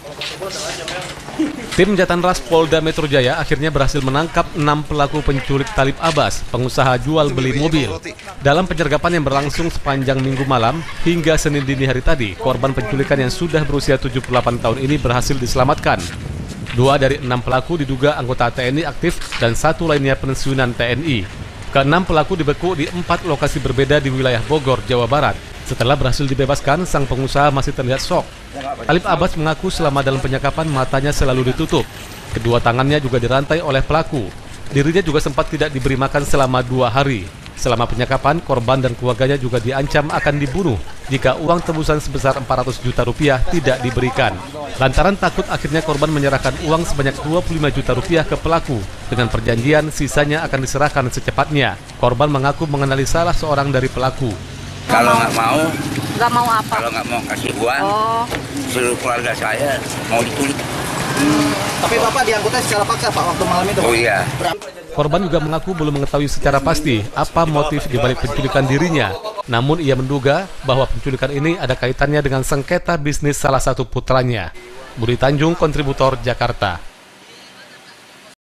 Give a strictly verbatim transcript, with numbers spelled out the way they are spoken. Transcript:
Tim Jatanras Polda Metro Jaya akhirnya berhasil menangkap enam pelaku penculik Talib Abbas, pengusaha jual beli mobil. Dalam penyergapan yang berlangsung sepanjang minggu malam hingga Senin dini hari tadi, korban penculikan yang sudah berusia tujuh puluh delapan tahun ini berhasil diselamatkan. Dua dari enam pelaku diduga anggota T N I aktif dan satu lainnya pensiunan T N I. Keenam pelaku dibeku di empat lokasi berbeda di wilayah Bogor, Jawa Barat. Setelah berhasil dibebaskan, sang pengusaha masih terlihat syok. Talib Abbas mengaku selama dalam penyekapan matanya selalu ditutup. Kedua tangannya juga dirantai oleh pelaku. Dirinya juga sempat tidak diberi makan selama dua hari. Selama penyekapan, korban dan keluarganya juga diancam akan dibunuh jika uang tebusan sebesar empat ratus juta rupiah tidak diberikan. Lantaran takut, akhirnya korban menyerahkan uang sebanyak dua puluh lima juta rupiah ke pelaku dengan perjanjian sisanya akan diserahkan secepatnya. Korban mengaku mengenali salah seorang dari pelaku. Kalau nggak mau, nggak mau apa? Kalau nggak mau kasih uang, oh. seluruh keluarga saya mau diculik. Hmm. Tapi Bapak diangkutnya secara paksa Pak waktu malam itu? Oh iya. Korban juga mengaku belum mengetahui secara pasti apa motif dibalik penculikan dirinya. Namun ia menduga bahwa penculikan ini ada kaitannya dengan sengketa bisnis salah satu putranya. Budi Tanjung, kontributor Jakarta.